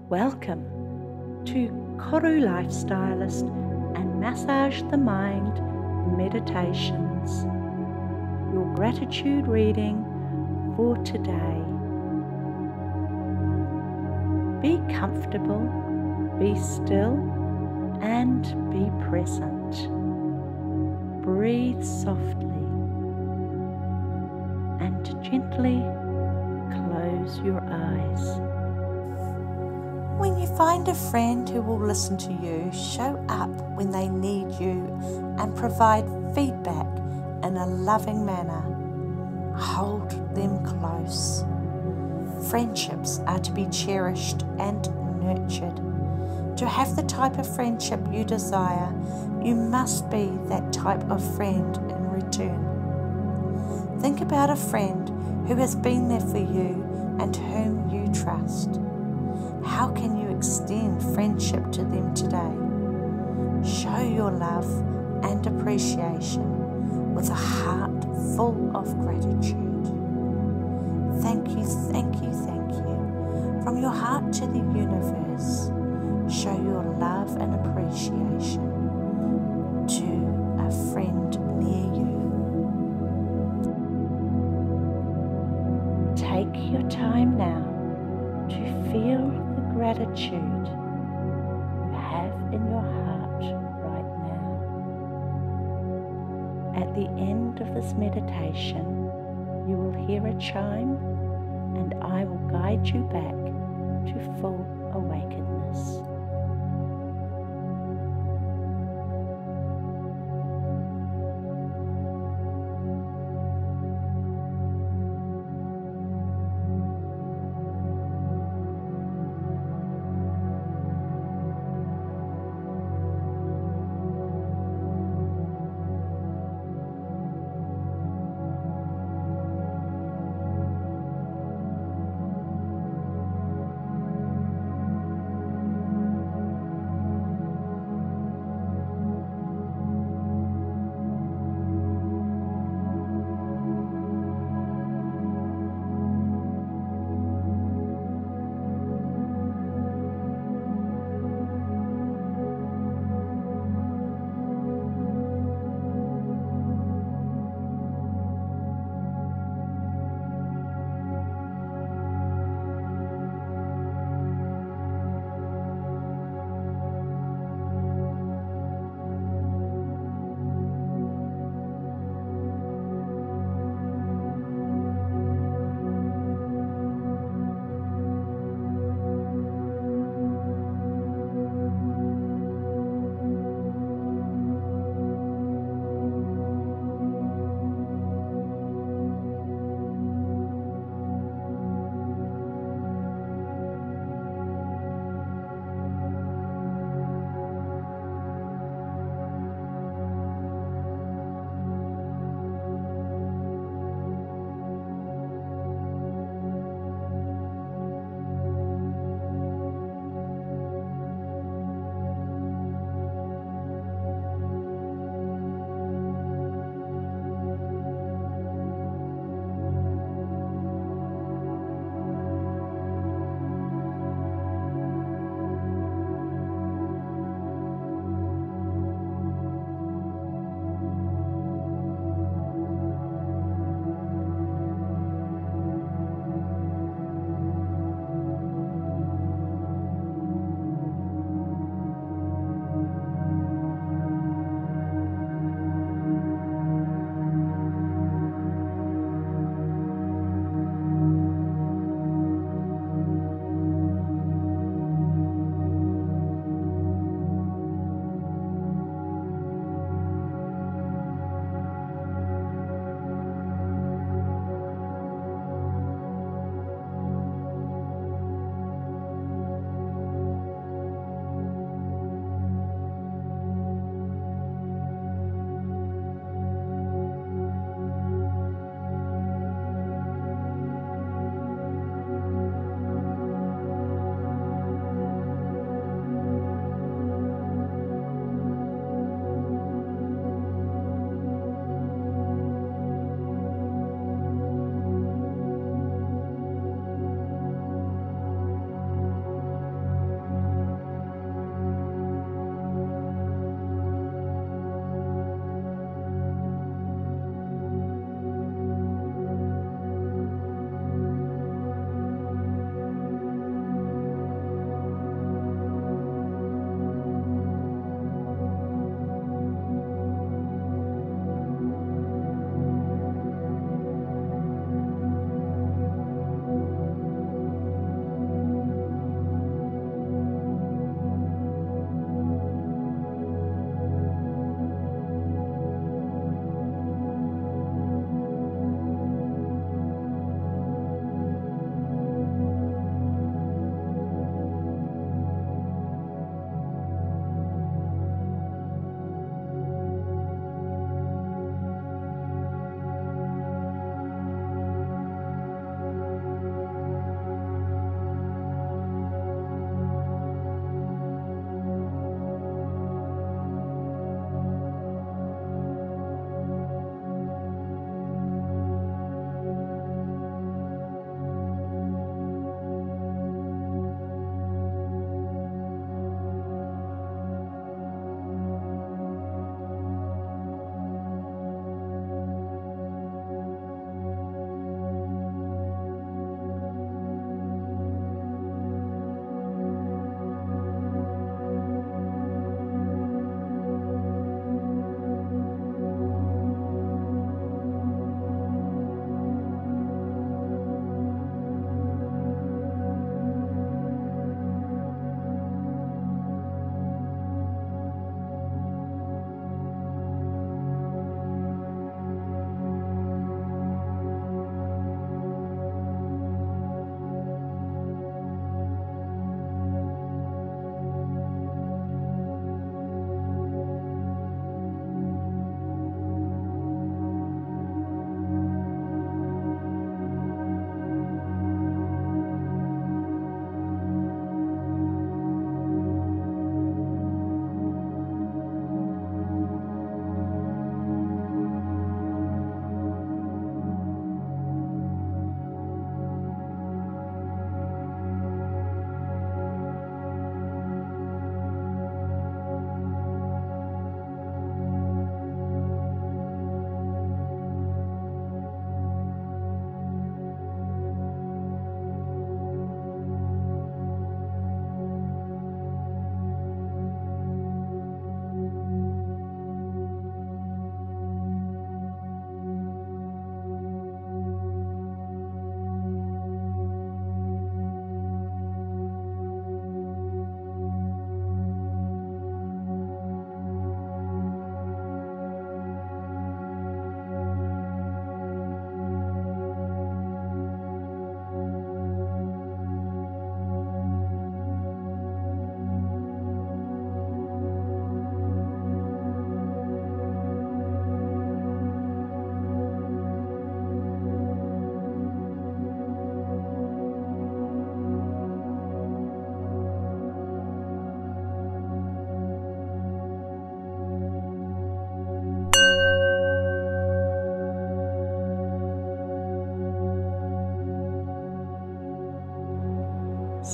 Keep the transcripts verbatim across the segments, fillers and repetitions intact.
Welcome to Koru Lifestylist and Massage the Mind Meditations, your gratitude reading for today. Be comfortable, be still, and be present. Breathe softly and gently close your eyes. When you find a friend who will listen to you, show up when they need you and provide feedback in a loving manner. Hold them close. Friendships are to be cherished and nurtured. To have the type of friendship you desire, you must be that type of friend in return. Think about a friend who has been there for you and whom you trust. How can you extend friendship to them today? Show your love and appreciation with a heart full of gratitude. Thank you, thank you, thank you. From your heart to the universe, show your love and appreciation to a friend near you. Take your time now to feel the gratitude you have in your heart right now. At the end of this meditation, you will hear a chime and I will guide you back to full awakeness.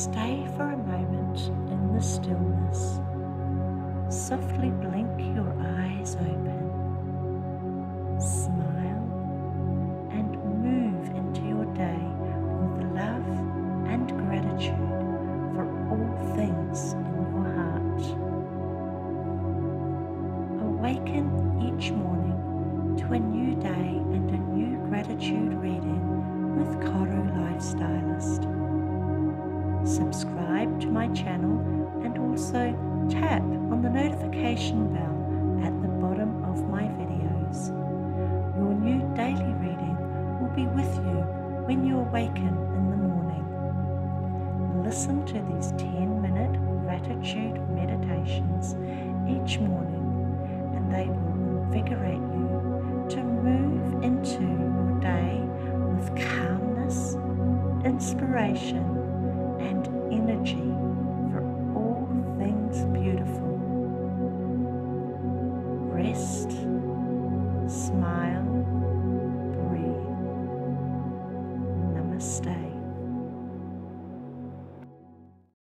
Stay for a moment in the stillness. Softly blink your eyes open. Smile and move into your day with love and gratitude for all things in your heart. Awaken each morning to a new day and a new gratitude reading with Koru Lifestylist. Subscribe to my channel and also tap on the notification bell at the bottom of my videos. Your new daily reading will be with you when you awaken in the morning. Listen to these ten minute gratitude meditations each morning, and they will invigorate you to move into your day with calmness, inspiration, and